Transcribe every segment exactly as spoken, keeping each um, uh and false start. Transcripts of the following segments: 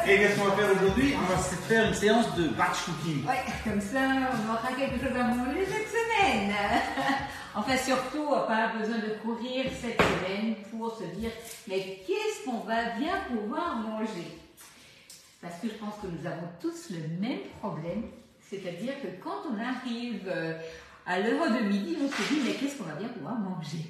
Et qu'est-ce qu'on va faire aujourd'hui? On va se faire une séance de batch cooking. Ouais, comme ça, on aura quelque chose à manger cette semaine. Enfin, surtout, on n'a pas besoin de courir cette semaine pour se dire, mais qu'est-ce qu'on va bien pouvoir manger? Parce que je pense que nous avons tous le même problème, c'est-à-dire que quand on arrive à l'heure de midi, on se dit, mais qu'est-ce qu'on va bien pouvoir manger?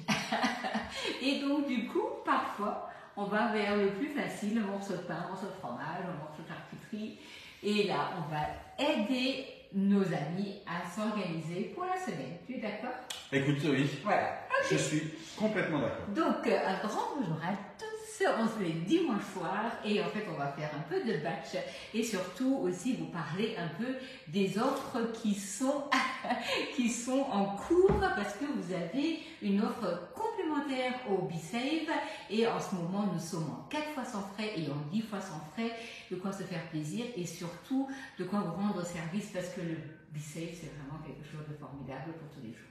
Et donc, du coup, parfois, on va vers le plus facile, un morceau de pain, un morceau de fromage, un morceau de charcuterie. Et là, on va aider nos amis à s'organiser pour la semaine. Tu es d'accord? Écoute, oui. Voilà. Okay. Je suis complètement d'accord. Donc, un grand bonjour à tous. On se fait dimanche soir et en fait, on va faire un peu de batch et surtout aussi vous parler un peu des offres qui sont, qui sont en cours parce que vous avez une offre complémentaire au BeSave et en ce moment, nous sommes en quatre fois sans frais et en dix fois sans frais, de quoi se faire plaisir et surtout de quoi vous rendre service parce que le BeSave, c'est vraiment quelque chose de formidable pour tous les jours.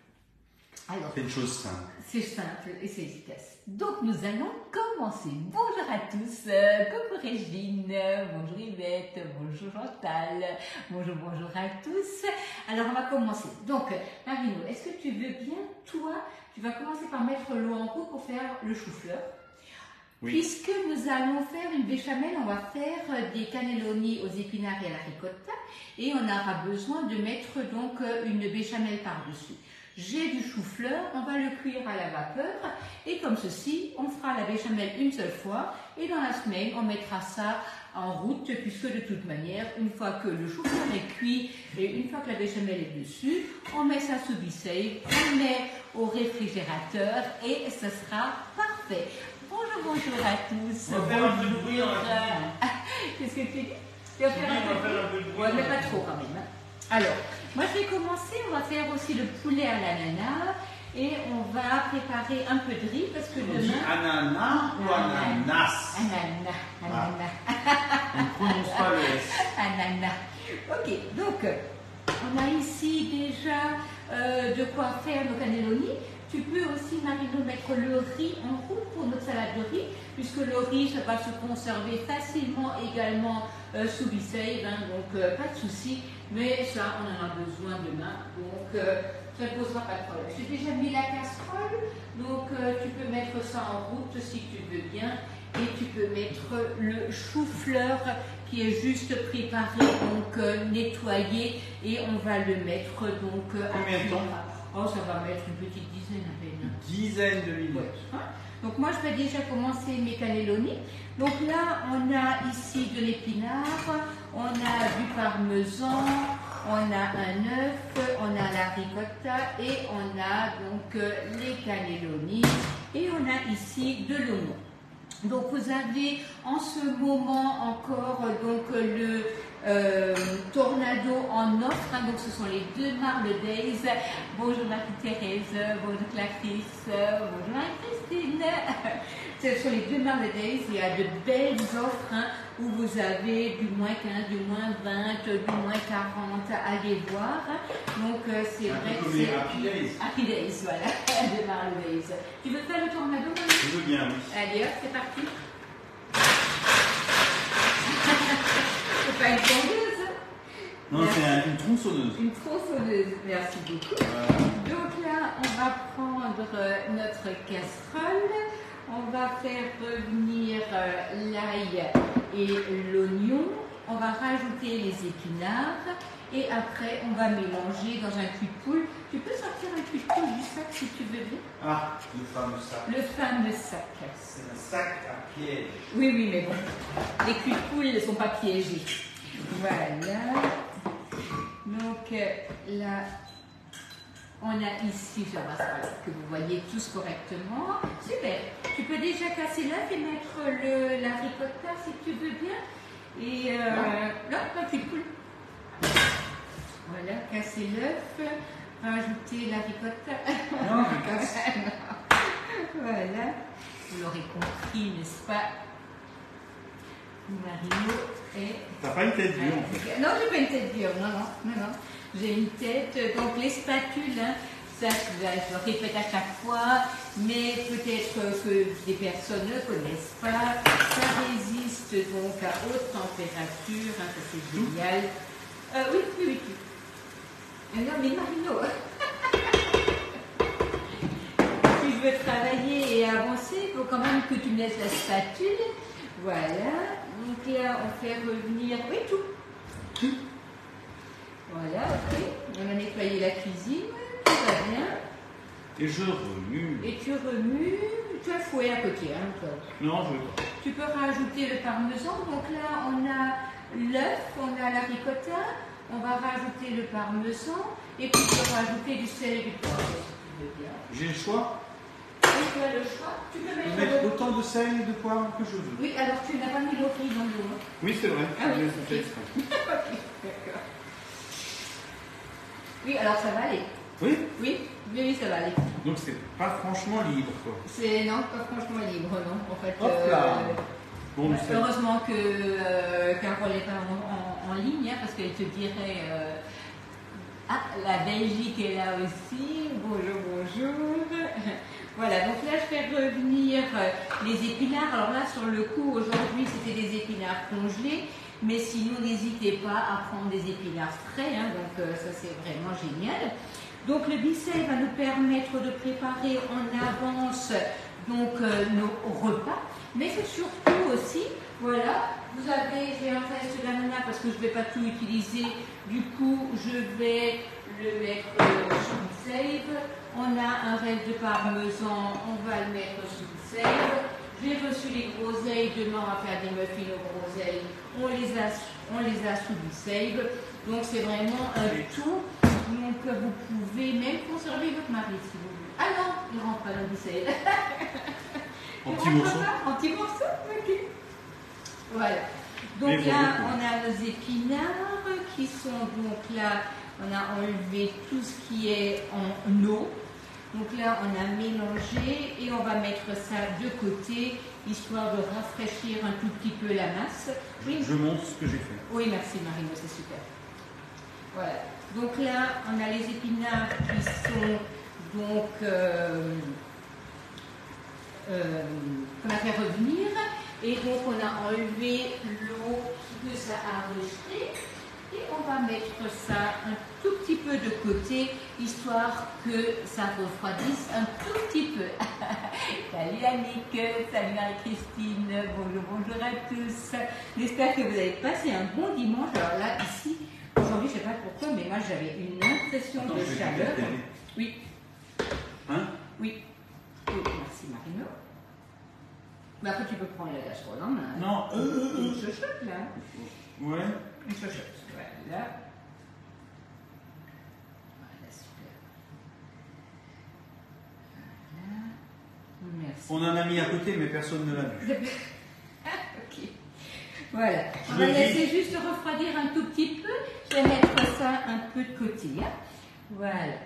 C'est une chose simple. C'est simple et c'est efficace. Donc nous allons commencer. Bonjour à tous, euh, coucou Régine, bonjour Yvette, bonjour Chantal, bonjour, bonjour à tous. Alors on va commencer. Donc Marino, est-ce que tu veux bien, toi, tu vas commencer par mettre l'eau en pot pour faire le chou-fleur. Oui. Puisque nous allons faire une béchamel, on va faire des cannelloni aux épinards et à la ricotta et on aura besoin de mettre donc une béchamel par-dessus. J'ai du chou-fleur, on va le cuire à la vapeur et comme ceci, on fera la béchamel une seule fois et dans la semaine, on mettra ça en route puisque de toute manière, une fois que le chou-fleur est cuit et une fois que la béchamel est dessus, on met ça sous BeSave, on met au réfrigérateur et ce sera parfait. Bonjour, bonjour à tous. On va faire un peu de bruit. Qu'est-ce que tu dis? Tu vas faire un peu de bruit, ouais, mais pas trop quand même. Alors, moi je vais commencer, on va faire aussi le poulet à l'ananas et on va préparer un peu de riz parce que on demain... dit ananas ou ananas? Ananas, ananas. Ah. On ne prononce pas le S. Ananas. Ok, donc on a ici déjà euh, de quoi faire nos cannelloni. Tu peux aussi, Marino, mettre le riz en route pour notre salade de riz, puisque le riz, ça va se conserver facilement également euh, sous BeSave, hein, donc euh, pas de souci. Mais ça, on en a besoin demain, donc euh, ça ne posera pas de problème. J'ai déjà mis la casserole, donc euh, tu peux mettre ça en route si tu veux bien. Et tu peux mettre le chou-fleur qui est juste préparé, donc euh, nettoyé, et on va le mettre donc euh, combien de temps? Oh, ça va mettre une petite dizaine à peine. Une dizaine de minutes. Ouais. Hein? Donc moi, je vais déjà commencer mes cannelloni. Donc là, on a ici de l'épinard, on a du parmesan, on a un œuf, on a la ricotta et on a donc euh, les cannelloni et on a ici de l'oignon. Donc vous avez en ce moment encore donc le euh, tornado en offre, hein, donc ce sont les deux Marle Days. Bonjour Marie-Thérèse, bonjour Clarisse, bonjour Marie-Christine. Ce sont les deux Marle Days, il y a de belles offres hein, où vous avez du moins quinze, du moins vingt, du moins quarante, allez voir. Donc euh, c'est vrai que c'est Happy Days. Happy Days, voilà, de Marle Days. Tu veux faire le tornado? Je veux bien, oui. Allez hop, c'est parti. C'est pas une tondeuse? Non, c'est un, une tronçonneuse. Une tronçonneuse, merci beaucoup. Euh... Donc là, on va prendre notre casserole. On va faire revenir l'ail et l'oignon. On va rajouter les épinards. Et après, on va mélanger dans un cul de poule. Tu peux sortir un cul de poule du sac si tu veux bien. Ah, le fameux sac. Le fameux sac. C'est un sac à piège. Oui, oui, mais bon. Les culs de poule ne sont pas piégés. Voilà. Donc là, on a ici, je vois que vous voyez tous correctement. Super. Tu peux déjà casser l'œuf et mettre le, la ricotta si tu veux bien. Et euh, là, un cul de poule. Voilà, casser l'œuf, rajouter la ricotta. Non, je casse. Voilà, vous l'aurez compris, n'est-ce pas? Marino est... T'as pas une tête dure en fait. Non, j'ai pas une tête dure, non, non, non, non. J'ai une tête, donc les spatules, hein, ça je le répète à chaque fois, mais peut-être que des personnes ne connaissent pas, ça résiste cuite donc à haute température, hein, ça c'est génial. Euh, oui, oui, oui. oui. Non, mais Marino, si je veux travailler et avancer, il faut quand même que tu me laisses la spatule. Voilà. Donc là, on fait revenir, oui, tout. Voilà, ok. On a nettoyé la cuisine, tout va bien. Et je remue. Et tu remues. Tu as le fouet à côté, hein, toi. Non, je veux pas. Tu peux rajouter le parmesan. Donc là, on a l'œuf, on a la ricotta. On va rajouter le parmesan. Et puis tu peux rajouter du sel et du poivre, si tu veux bien. J'ai le choix. Oui, tu as le choix. Tu peux mettre, mettre le... autant de sel et de poivre que je veux. Oui, alors tu n'as pas mis l'eau frise dans l'eau. Hein. Oui, c'est vrai. Ah oui, je ok. fais exprès. Ok, d'accord. Oui, alors ça va aller. Oui. Oui, oui, oui, ça va aller. Donc c'est pas franchement libre, quoi. C'est non, pas franchement libre, non. En fait, Hop là. euh, Bon, bah, c'est- heureusement que euh, Carole n'est pas en, en- en ligne, hein, parce qu'elle te dirait euh, ah, la Belgique est là aussi. Bonjour, bonjour. Voilà, donc là je fais revenir euh, les épinards. Alors là, sur le coup, aujourd'hui, c'était des épinards congelés. Mais sinon, n'hésitez pas à prendre des épinards frais, hein, donc euh, ça c'est vraiment génial. Donc le Bicey va nous permettre de préparer en avance donc, euh, nos repas, mais c'est surtout aussi, voilà, vous avez, j'ai un reste d'ananas parce que je ne vais pas tout utiliser, du coup je vais le mettre euh, sous Bicey. On a un reste de parmesan, on va le mettre sous Bicey. J'ai reçu les groseilles, demain on va faire des muffins aux groseilles, on les a, on les a sous Bicey. Donc c'est vraiment un tout. Donc vous pouvez même conserver votre mari si vous voulez. Ah non, il ne rentre pas dans le Bicey. En petits morceaux. En petits morceaux, ok. Voilà. Donc Mais là, bon, on a nos épinards qui sont donc là, on a enlevé tout ce qui est en eau. Donc là, on a mélangé et on va mettre ça de côté, histoire de rafraîchir un tout petit peu la masse. Oui, Je montre ce que j'ai fait. oui merci Marino, c'est super. Voilà. Donc là, on a les épinards qui sont donc euh, euh, qu'on a fait revenir. Et donc on a enlevé l'eau que ça a rejeté. Et on va mettre ça un tout petit peu de côté, histoire que ça refroidisse un tout petit peu. Salut Annick, salut Marie-Christine, bonjour, bonjour à tous. J'espère que vous avez passé un bon dimanche. Alors là, ici, aujourd'hui, je ne sais pas pourquoi, mais moi j'avais une impression Attends, de je vais chaleur. te dire. Oui, Hein? oui. Oui, merci Marino. Mais après, tu peux prendre la casserole en main. Non. Euh, euh, Une euh. chochotte là. Ouais. Une chochotte. Voilà. Voilà, super. Voilà. Merci. On en a mis à côté, mais personne ne l'a vu. Ok. Voilà. Je On va le dis. laisser juste refroidir un tout petit peu. Je vais mettre ça un peu de côté. Hein. Voilà.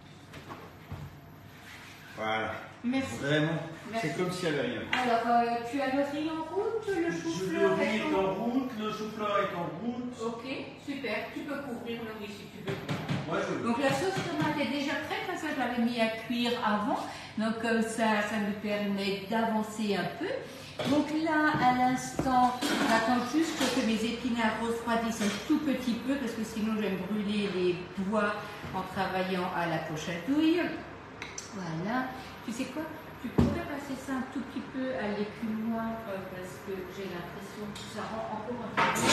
Voilà. Merci. Vraiment. Merci. C'est comme s'il n'y avait rien. Alors, euh, tu as le riz en route, le Je- chou-fleur Le riz est est en en route, le chou-fleur est en route. Ok, super. Tu peux couvrir le riz si tu veux. Moi, je veux. Donc la sauce tomate est déjà prête, parce que je l'avais mis à cuire avant. Donc comme ça, ça nous permet d'avancer un peu. Donc là, à l'instant, j'attends juste que mes épinards refroidissent un tout petit peu, parce que sinon je vais me brûler les doigts en travaillant à la poche à douille. Voilà. Tu sais quoi? Tu pourrais passer ça un tout petit peu à l'écumoire, euh, parce que j'ai l'impression que ça rend encore un peu.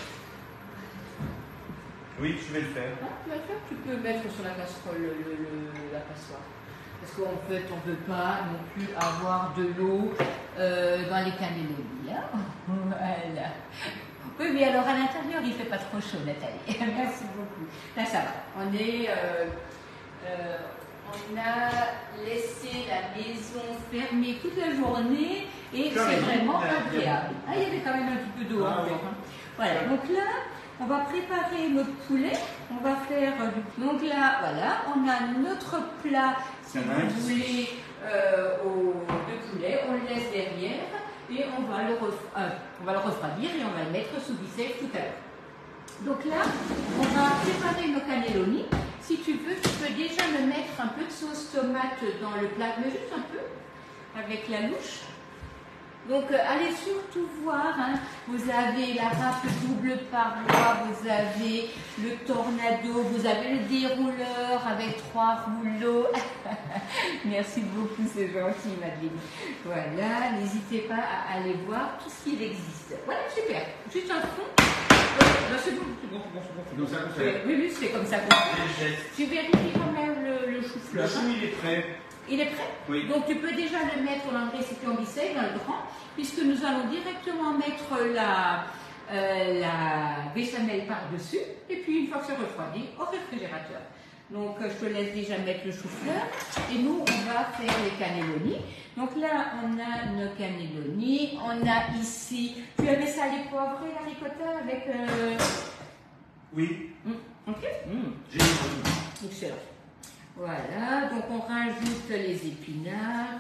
Oui, je vais le faire. Ah, tu vas le faire, tu peux mettre sur la casserole le, le- le- la passoire. Parce qu'en fait, on ne peut pas non plus avoir de l'eau euh, dans les cannellonis. Hein. Voilà. Oui, mais alors à l'intérieur, il ne fait pas trop chaud, Nathalie. Merci beaucoup. Là, ça va. On est. Euh, euh, on a laissé la maison fermée toute la journée et Quand c'est même. vraiment Il y a- agréable. Ah, il y avait quand même un petit peu d'eau Ah, encore. oui. Hein. Voilà, donc là, on va préparer notre poulet. On va faire du... Donc là, voilà, on a notre plat, si Il y en a vous un qui- voulez, euh, au, de poulet. On le laisse derrière et on va le, ref... euh, on va le refroidir et on va le mettre sous Bicey tout à l'heure. Donc là, on va préparer nos cannellonis. Si tu veux, tu peux déjà me mettre un peu de sauce tomate dans le plat, mais juste un peu, avec la louche. Donc euh, allez surtout voir, hein. Vous avez la râpe double paroi, vous avez le tornado, vous avez le dérouleur avec trois rouleaux. Merci beaucoup, c'est gentil Madeleine. Voilà, n'hésitez pas à aller voir tout ce qu'il existe. Voilà, super. Juste un fond. Oui, c'est bon, c'est bon, c'est bon, c'est bon. Donc ça qu'on fait. Oui, oui, c'est comme ça qu'on fait. Tu vérifies quand même le, le chou-fleur. Le chou, il est prêt. Il est prêt? Oui. Donc tu peux déjà le mettre dans le récipient Bissey, dans le grand, puisque nous allons directement mettre la, euh, la béchamel par-dessus, et puis une fois que c'est refroidi, au réfrigérateur. Donc je te laisse déjà mettre le chou-fleur, et nous on va faire les cannelloni. Donc là on a nos cannelloni, on a ici, tu avais ça les poivrés, la ricotta avec... Euh... Oui. Mmh. Ok. Mmh. J'ai Excellent. Voilà, donc on rajoute les épinards.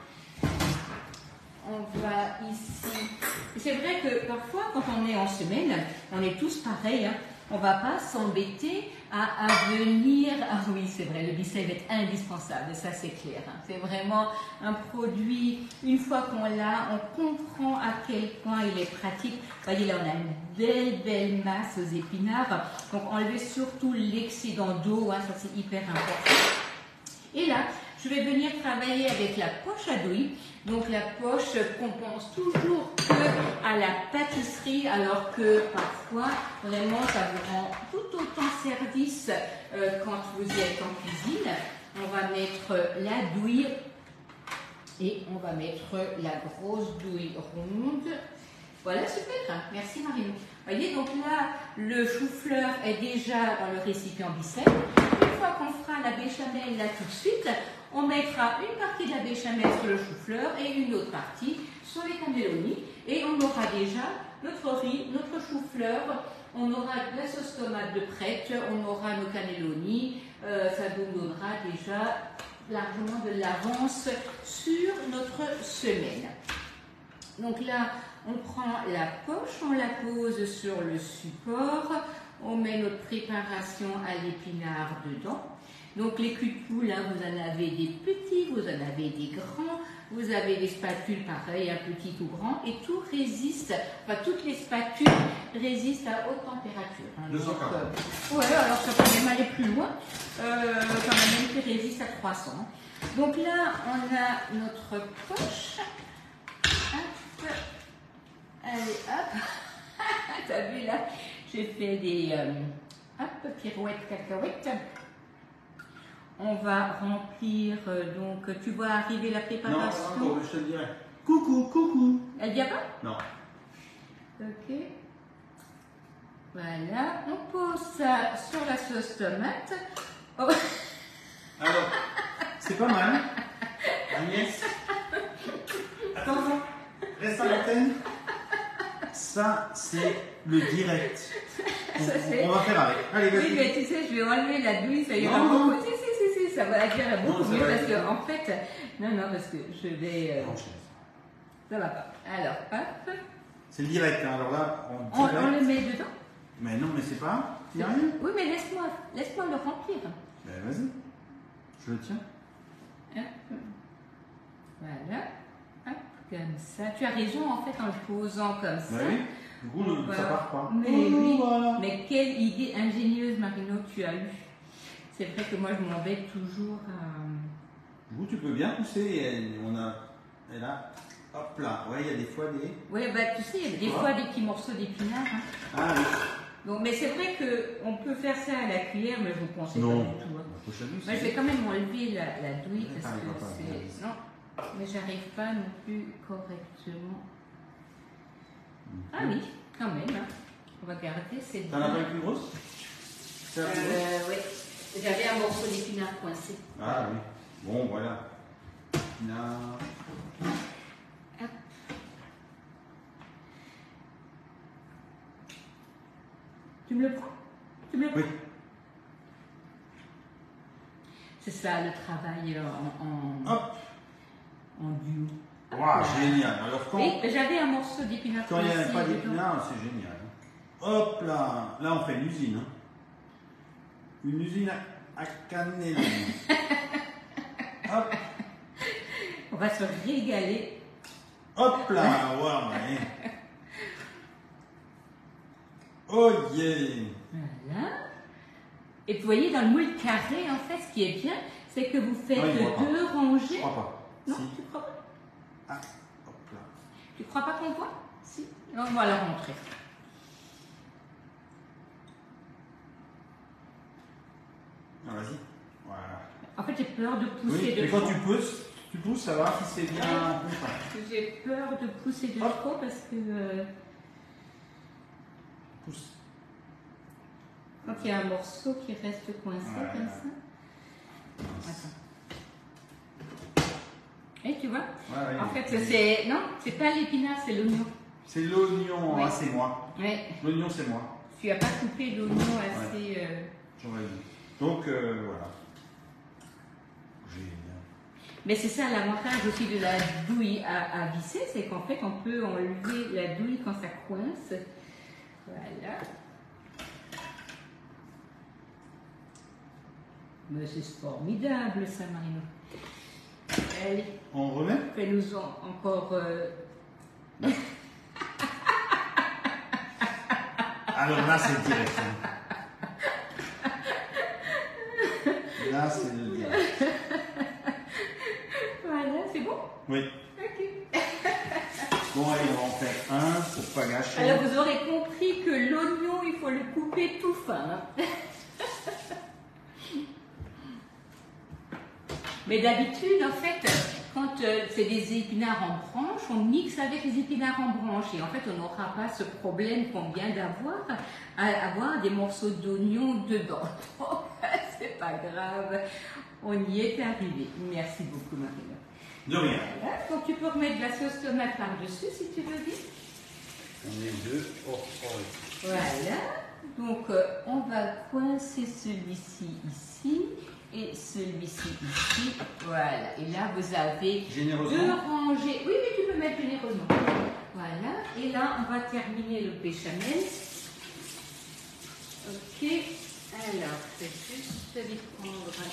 On va ici. C'est vrai que parfois, quand on est en semaine, on est tous pareils. Hein. On ne va pas s'embêter à, à venir. Ah oui, c'est vrai, le Bissey va être indispensable, ça c'est clair. Hein. C'est vraiment un produit, une fois qu'on l'a, on comprend à quel point il est pratique. Vous voyez là, on a une belle, belle masse aux épinards. Donc enlevez surtout l'excédent d'eau, hein, ça c'est hyper important. Et là, je vais venir travailler avec la poche à douille. Donc la poche qu'on pense toujours que à la pâtisserie, alors que parfois, vraiment, ça vous rend tout autant service euh, quand vous êtes en cuisine. On va mettre la douille et on va mettre la grosse douille ronde. Voilà, super. Merci Marine. Vous voyez, donc là, le chou-fleur est déjà dans le récipient Bissey. Une fois qu'on fera la béchamel là tout de suite, on mettra une partie de la béchamel sur le chou-fleur et une autre partie sur les cannelloni. Et on aura déjà notre riz, notre chou-fleur, on aura la sauce tomate de prête, on aura nos cannelloni. Euh, ça nous donnera déjà largement de l'avance sur notre semaine. Donc là, on prend la poche, on la pose sur le support, on met notre préparation à l'épinard dedans. Donc les culs de poule, hein, vous en avez des petits, vous en avez des grands, vous avez des spatules pareilles, un petit ou grand, et tout résiste, enfin toutes les spatules résistent à haute température. Hein, deux cent quarante. Euh, ouais, alors ça peut même aller plus loin, euh, quand même qui résiste à trois cents. Donc là, on a notre poche. Hop. Allez, hop. T'as vu là, j'ai fait des euh, hop, pirouettes, cacahuètes. On va remplir, euh, donc tu vois arriver la préparation. Non, encore, je te dirai. Coucou, coucou. Elle vient pas? Non. Ok. Voilà, on pose ça sur la sauce tomate. Oh. Alors, c'est pas mal. Agnès. Attends, attends. Reste à l'antenne. Ça, c'est le direct. On, Ça, on, on va faire avec. Allez, vas-y. Oui, mais tu sais, je vais enlever la douille, ça ira Non, beaucoup. non. Si, si, si, si, ça va agir beaucoup Non, ça mieux va parce être- que, en fait, non, non, parce que je vais. Euh, Non, ça va pas. Alors, hop, c'est le direct, hein. Alors là, on on, direct. on le met dedans. Mais non, mais c'est pas. Il y a rien. Oui, mais laisse-moi laisse-moi le remplir. Ben vas-y. Je le tiens. Hop. Voilà. Hop, comme ça. Tu as raison, en fait, en le posant comme ça. Ben oui. Du coup, le- Voilà. ça part pas. Mais Oh, oui, voilà. mais quelle idée ingénieuse, Marino, que tu as eue. C'est vrai que moi, je m'embête toujours à... Du coup, tu peux bien pousser. Et on a. Et là. Hop là. Ouais, il y a des fois des. Oui, bah, tu sais, il y a des Quoi fois des petits morceaux d'épinards. Hein. Ah oui. Donc, mais c'est vrai qu'on peut faire ça à la cuillère, mais je vous conseille Non. pas du tout. Hein. La prochaine fois, Moi, je c'est- vais quand même enlever la, la douille Ouais, parce t'arriveras que pas à bien. c'est... Non, mais j'arrive pas non plus correctement. Ah oui, quand même. Hein. On va garder cette T'en as pas douille. une plus grosse? C'est la plus grosse? Euh, oui. J'avais un morceau d'épinard coincé. Ah oui. Bon, voilà. Épinard. Hop. Tu me le prends? Tu me le prends? Oui. C'est ça le travail en, en, Hop. en duo. Hop Waouh, là. génial. Alors quand. Oui, j'avais un morceau d'épinard Quand il n'y a coincé pas dedans. d'épinards, c'est génial. Hop là, là on fait une usine. Hein. Une usine à, à cannelloni. Hop, On va se régaler. Hop là, ouais. Oh yeah. Voilà. Et puis, vous voyez, dans le moule carré, en fait, ce qui est bien, c'est que vous faites non, deux pas. rangées. Je crois pas. Non, Si. tu crois pas? Ah, hop là. Tu crois pas qu'on voit? Si. On va la rentrer. Ah, vas-y. Voilà. En fait, j'ai peur de pousser Oui, de mais quand trop. tu pousses, tu pousses, ça va si c'est bien. J'ai peur de pousser de Hop. trop parce que euh, Pousse. quand il y a un morceau qui reste coincé Ouais. comme ça. Attends. Et tu vois? Ouais, ouais, En fait, oui. c'est. Non, c'est pas l'épinard, c'est l'oignon. C'est l'oignon, Oui. ah, c'est moi. Ouais. L'oignon, c'est moi. Tu n'as pas coupé l'oignon assez. Euh... J'aurais dit. Donc, euh, voilà. Génial. Mais c'est ça l'avantage aussi de la douille à, à visser, c'est qu'en fait, on peut enlever la douille quand ça coince. Voilà. Mais c'est formidable, ça, Marino. Allez, On remet? fais-nous en, encore. Euh... Alors là, c'est direct. hein. Là, c'est le direct. Voilà, c'est bon? Oui. Ok. Bon, allez, on va en faire un pour pas gâcher. Alors, vous aurez compris que l'oignon, il faut le couper tout fin. hein. Mais d'habitude, en fait, quand euh, c'est des épinards en branche, on mixe avec les épinards en branche. Et en fait, on n'aura pas ce problème qu'on vient d'avoir, à avoir des morceaux d'oignon dedans. Donc, c'est pas grave. On y est arrivé. Merci beaucoup, Marina. De rien. Voilà. Donc, tu peux remettre de la sauce tomate par-dessus, si tu veux bien. On est deux. Oh, oh. Voilà. Donc, euh, on va coincer celui-ci ici. Et celui-ci ici, voilà. Et là, vous avez deux Généreusement. rangées. Oui, oui, tu peux mettre généreusement. Voilà. Et là, on va terminer le béchamel. Ok. Alors, je vais juste lui prendre un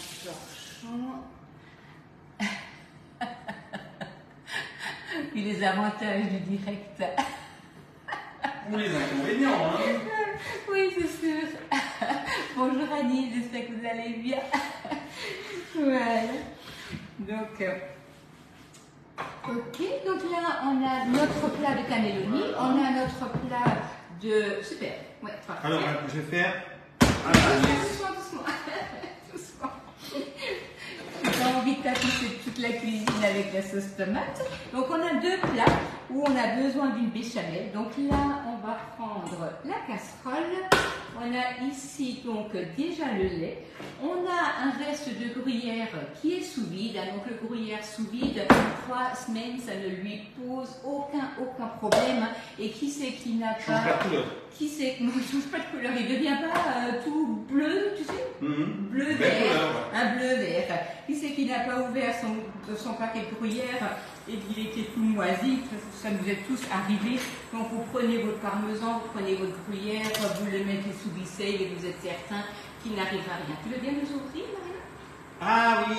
torchon. Puis les avantages du direct. Ou les inconvénients, hein. Oui, c'est sûr. Bonjour Annie, j'espère que vous allez bien. Voilà. Donc, euh, ok. Donc là, on a notre plat de cannelloni. On a notre plat de... Super. Ouais, parfait. Alors, je vais faire un Doucement, doucement. Doucement. J'ai envie de tapisser toute la cuisine avec la sauce tomate. Donc, on a deux plats où on a besoin d'une béchamel. Donc là, on va prendre la casserole. On a ici donc déjà le lait. On a un reste de gruyère qui est sous vide. Donc le gruyère sous vide, trois semaines, ça ne lui pose aucun, aucun problème. Et qui c'est qui n'a change la pas... couleur. Qui c'est qui ne change pas de couleur? Il ne devient pas euh, tout bleu, tu sais? Mhm. Bleu Belle vert, couleur, ouais. un bleu vert. Qui c'est qui n'a pas ouvert son, son paquet de gruyère et qu'il était tout moisi? Ça nous est tous arrivé. Donc vous prenez votre parmesan, vous prenez votre gruyère, vous le mettez sous Bissey et vous êtes certain qu'il n'arrive à rien. Tu veux bien nous ouvrir, Maria? Ah oui.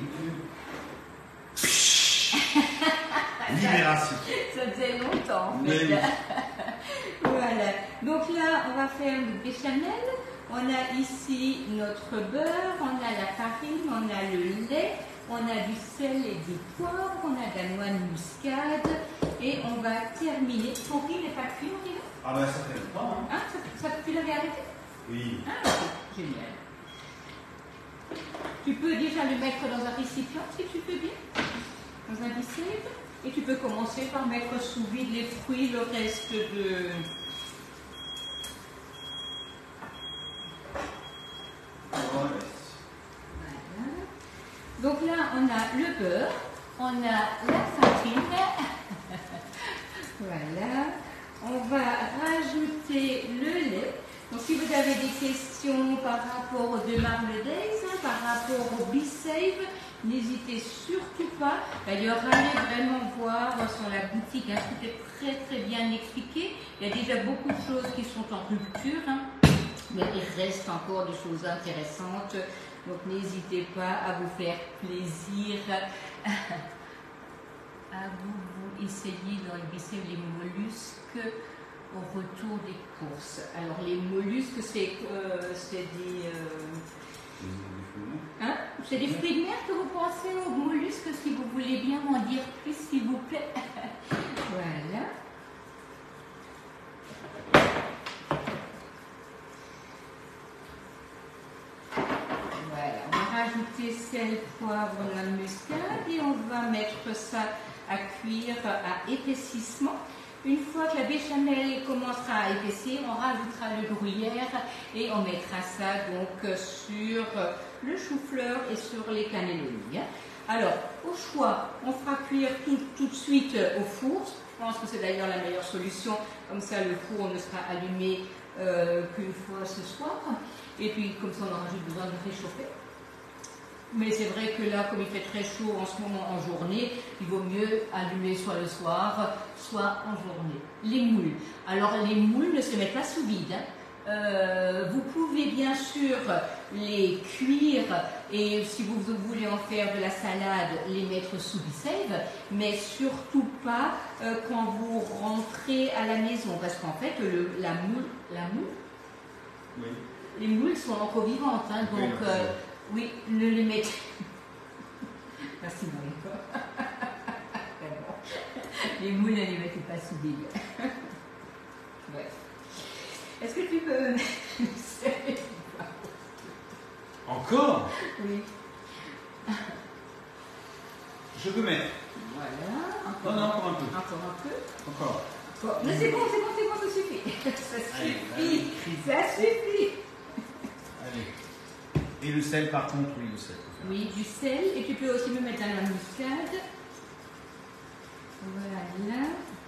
Libération. Ça faisait longtemps, en Mais fait. oui. Voilà. Donc là, on va faire le béchamel. On a ici notre beurre, on a la farine, on a le lait, on a du sel et du poivre, on a de la noix de muscade et on va terminer. Ton riz n'est pas cuit, Maria? Ah ben ça fait longtemps. Hein. Hein, ça, ça, tu l'avais arrêté? Oui. Ah, ok. Génial. Tu peux déjà le mettre dans un récipient si tu veux bien, dans un bicève. Et tu peux commencer par mettre sous vide les fruits, le reste de... Ouais. Voilà. Donc là, on a le beurre, on a la farine. Voilà. On va rajouter le lait. Donc si vous avez des questions par rapport aux demarles days, hein, par rapport au Bissave, n'hésitez surtout pas. D'ailleurs, allez vraiment voir sur la boutique, hein, tout est très très bien expliqué. Il y a déjà beaucoup de choses qui sont en rupture, hein, mais il reste encore des choses intéressantes. Donc n'hésitez pas à vous faire plaisir, à vous, vous essayer dans le bicep les mollusques au retour des courses. Alors les mollusques, c'est euh, des... Euh... Hein? C'est des fruits de mer que vous pensez aux mollusques, si vous voulez bien m'en dire plus, s'il vous plaît. Voilà. Voilà, on va rajouter sel, poivre, la muscade et on va mettre ça à cuire à épaississement. Une fois que la béchamel commencera à épaissir, on rajoutera le gruyère et on mettra ça donc sur le chou-fleur et sur les cannelloni. Alors, au choix, on fera cuire tout, tout de suite au four. Je pense que c'est d'ailleurs la meilleure solution. Comme ça, le four ne sera allumé euh, qu'une fois ce soir. Et puis, comme ça, on aura juste besoin de réchauffer. Mais c'est vrai que là, comme il fait très chaud en ce moment en journée, il vaut mieux allumer soit le soir, soit en journée. Les moules. Alors, les moules ne se mettent pas sous vide. Hein. Euh, vous pouvez bien sûr les cuire et si vous voulez en faire de la salade, les mettre sous bicève, mais surtout pas euh, quand vous rentrez à la maison, parce qu'en fait, le, la moule, la moule oui. Les moules sont encore vivantes, hein, donc... Oui, euh, oui, ne les mettez. Merci Marie. Les moules, ne les mettez pas sous vide. Bref. Est-ce que tu peux. Encore? Oui. Je peux mettre. Voilà. Encore, non, non, encore un peu. Encore un peu. Encore. Bon, mais c'est bon, c'est bon, c'est bon, ça suffit. Ça suffit. Allez, ça suffit. Allez. Et le sel, par contre, oui, le sel. Oui, du sel. Et tu peux aussi me mettre dans la muscade. Voilà.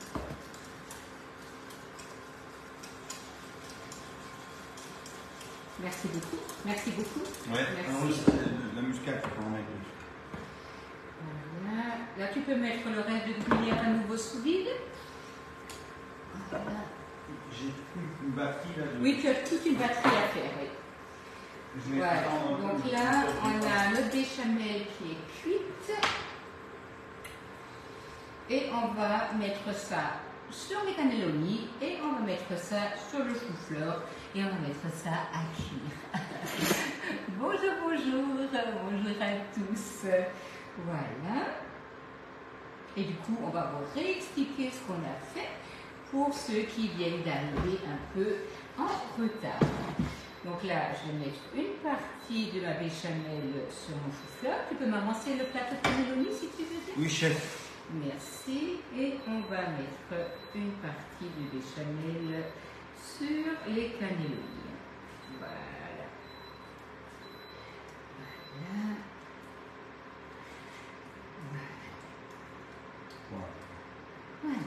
Merci beaucoup. Merci beaucoup. Ouais, merci. Alors, la muscade, tu peux en mettre. Voilà. Là, tu peux mettre le reste de gruyère à nouveau sous vide. Voilà. J'ai toute une batterie là. De... Oui, tu as toute une batterie à faire, oui. Voilà, donc là, on a notre béchamel qui est cuite. Et on va mettre ça sur les cannelloni et on va mettre ça sur le chou-fleur et on va mettre ça à cuire. Bonjour, bonjour, bonjour à tous. Voilà. Et du coup, on va vous réexpliquer ce qu'on a fait pour ceux qui viennent d'arriver un peu en retard. Donc là, je vais mettre une partie de la béchamel sur mon chou-fleur. Tu peux m'avancer le plateau de cannelloni si tu veux? Oui, chef. Merci. Et on va mettre une partie de béchamel sur les cannelloni. Voilà. Voilà.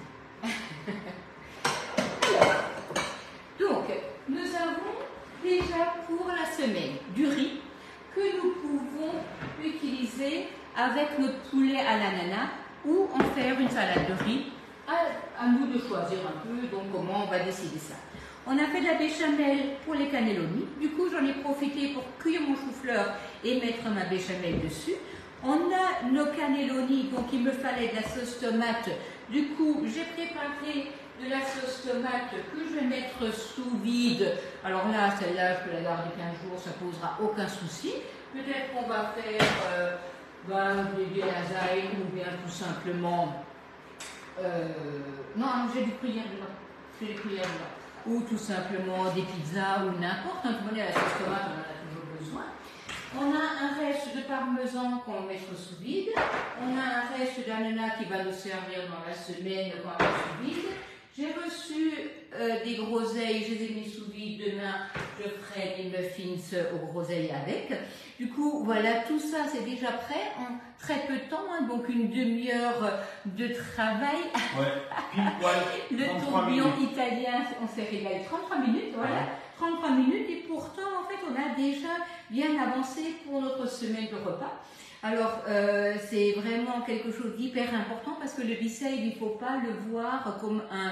Voilà. Voilà. Donc, nous avons déjà pour la semaine du riz que nous pouvons utiliser avec notre poulet à l'ananas ou en faire une salade de riz. À, à nous de choisir un peu, donc comment on va décider ça. On a fait de la béchamel pour les cannelloni. Du coup, j'en ai profité pour cuire mon chou-fleur et mettre ma béchamel dessus. On a nos cannelloni, donc il me fallait de la sauce tomate. Du coup, j'ai préparé de la sauce tomate que je vais mettre sous vide. Alors là, celle-là, je peux la garder quinze jours, ça ne posera aucun souci. Peut-être qu'on va faire euh, ben, des lasagnes ou bien tout simplement... Euh, non, j'ai du gruyère dedans. J'ai du gruyère dedans. Ou tout simplement des pizzas ou n'importe. Hein, tu connais la sauce tomate, on en a toujours besoin. On a un reste de parmesan qu'on va mettre sous vide. On a un reste d'ananas qui va nous servir dans la semaine qu'on va mettre sous vide. J'ai reçu euh, des groseilles, je les ai mis sous vide. Demain, je ferai des muffins aux groseilles avec. Du coup, voilà, tout ça, c'est déjà prêt en très peu de temps, hein, donc une demi-heure de travail. Ouais, pile poil. Le tourbillon italien, on s'est régalé. trente-trois minutes, voilà. Ouais. trente-trois minutes, et pourtant, en fait, on a déjà bien avancé pour notre semaine de repas. Alors, euh, c'est vraiment quelque chose d'hyper important parce que le bicep, il ne faut pas le voir comme un,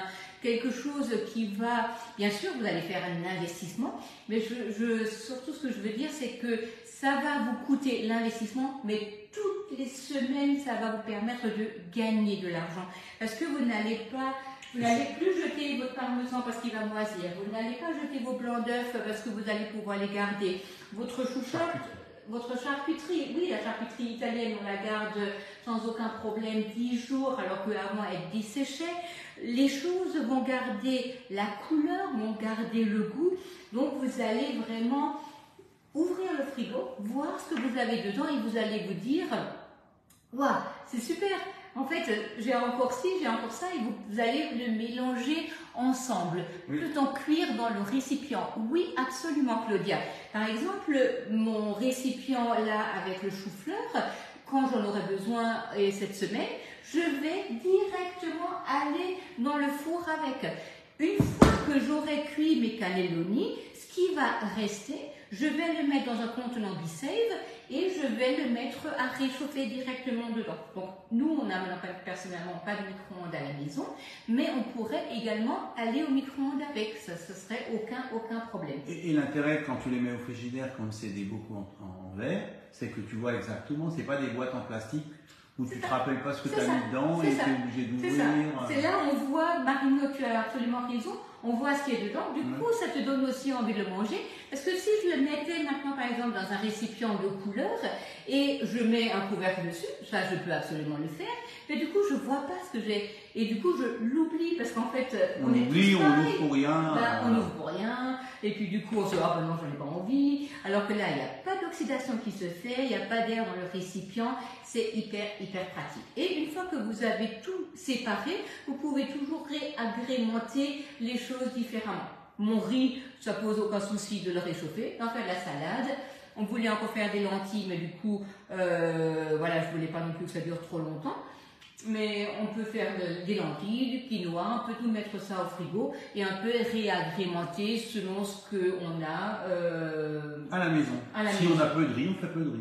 quelque chose qui va, bien sûr, vous allez faire un investissement, mais je, je, surtout ce que je veux dire, c'est que ça va vous coûter l'investissement, mais toutes les semaines, ça va vous permettre de gagner de l'argent. Parce que vous n'allez pas, vous n'allez plus jeter votre parmesan parce qu'il va moisir, vous n'allez pas jeter vos blancs d'œufs parce que vous allez pouvoir les garder, votre chouchotte, votre charcuterie, oui, la charcuterie italienne, on la garde sans aucun problème dix jours, alors qu'avant elle desséchait. Les choses vont garder la couleur, vont garder le goût. Donc vous allez vraiment ouvrir le frigo, voir ce que vous avez dedans et vous allez vous dire « Waouh, c'est super !» En fait, j'ai encore ci, j'ai encore ça, et vous, vous allez le mélanger ensemble, oui. Tout en cuire dans le récipient. Oui, absolument, Claudia. Par exemple, mon récipient là avec le chou-fleur, quand j'en aurai besoin et cette semaine, je vais directement aller dans le four avec. Une fois que j'aurai cuit mes cannelloni, ce qui va rester, je vais le mettre dans un contenant B-Save et je vais le mettre à réchauffer directement dedans. Donc nous, on n'a personnellement pas de micro-ondes à la maison, mais on pourrait également aller au micro-ondes avec, ça ne serait aucun, aucun problème. Et, et l'intérêt quand tu les mets au frigidaire, comme c'est des bocaux en, en verre, c'est que tu vois exactement, c'est pas des boîtes en plastique où tu ne te rappelles pas ce que tu as mis dedans et tu es obligé d'ouvrir. C'est là où on voit, Marino, tu as absolument raison, on voit ce qui est dedans, du coup ça te donne aussi envie de le manger, parce que si je le mettais maintenant par exemple dans un récipient de couleur et je mets un couvercle dessus, ça je peux absolument le faire, mais du coup je vois pas ce que j'ai, et du coup je l'oublie, parce qu'en fait on, on est oublie, tous on ouvre pour rien, ben, on ouvre pour rien, et puis du coup on se dit ah ben non j'en ai pas envie, alors que là il n'y a pas d'oxydation qui se fait, il n'y a pas d'air dans le récipient, c'est hyper hyper pratique. Et une fois que vous avez tout séparé, vous pouvez toujours réagrémenter les choses différemment. Mon riz, ça pose aucun souci de le réchauffer, d'en faire de la salade. On voulait encore faire des lentilles, mais du coup, euh, voilà, je voulais pas non plus que ça dure trop longtemps. Mais on peut faire de, des lentilles, du quinoa, on peut tout mettre ça au frigo et un peu réagrémenter selon ce qu'on a euh, à la maison. À la si maison. On a peu de riz, on fait peu de riz.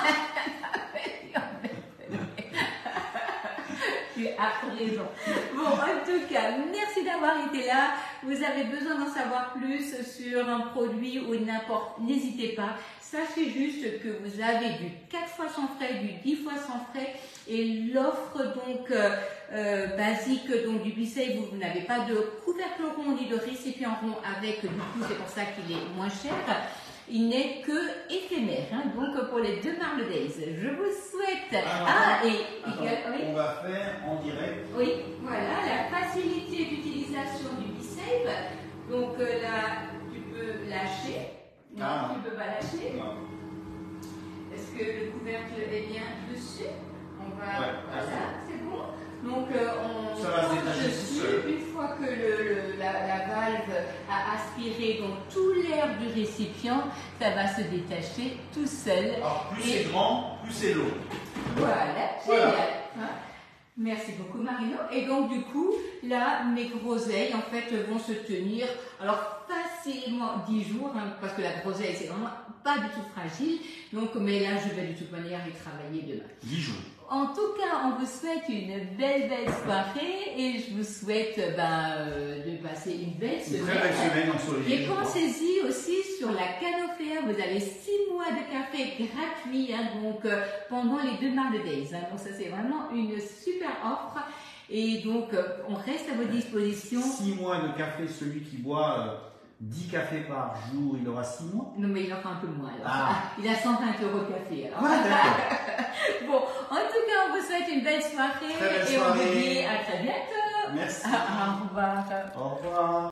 Tu as raison. Bon, en tout cas, merci d'avoir été là. Vous avez besoin d'en savoir plus sur un produit ou n'importe, n'hésitez pas. Sachez juste que vous avez du quatre fois sans frais, du dix fois sans frais et l'offre donc euh, euh, basique donc du B-Save, vous, vous n'avez pas de couvercle rond ni de récipient rond avec, du coup c'est pour ça qu'il est moins cher. Il n'est que éphémère, hein, donc pour les deux Marle Days. Je vous souhaite. Alors, ah, et attends, oui. On va faire en direct. Oui, voilà, la facilité d'utilisation du B-Save. Donc euh, là, tu peux lâcher. Non, ah. Tu ne peux pas lâcher. Est-ce que le couvercle est bien dessus? On va. Ouais, voilà, c'est bon. Donc euh, on ça va se détacher dessus. Une fois que le, le, la, la valve a aspiré donc tout l'air du récipient, ça va se détacher tout seul. Alors plus c'est grand, plus c'est lourd. Voilà, voilà. Génial. Hein? Merci beaucoup Marino. Et donc du coup, là, mes groseilles en fait vont se tenir, alors facilement dix jours, hein, parce que la groseille c'est vraiment pas du tout fragile. Donc, mais là, je vais de toute manière y travailler demain. dix jours. En tout cas, on vous souhaite une belle, belle soirée et je vous souhaite ben, euh, de passer une belle semaine. Une très belle semaine ensoleillée. Et pensez-y aussi sur la canne offerte. Vous avez six mois de café gratuit hein, donc, euh, pendant les deux Marle Days. Hein, donc, ça, c'est vraiment une super offre. Et donc, euh, on reste à votre disposition. six mois de café, celui qui boit euh, dix cafés par jour, il aura six mois? Non, mais il aura un peu moins. Alors. Ah. Il a cent vingt euros de café. Alors. Ah, d'accord. Bon, en tout cas, on vous souhaite une belle soirée très belle et soirée. on vous dit à très bientôt. Merci. Au revoir. Au revoir.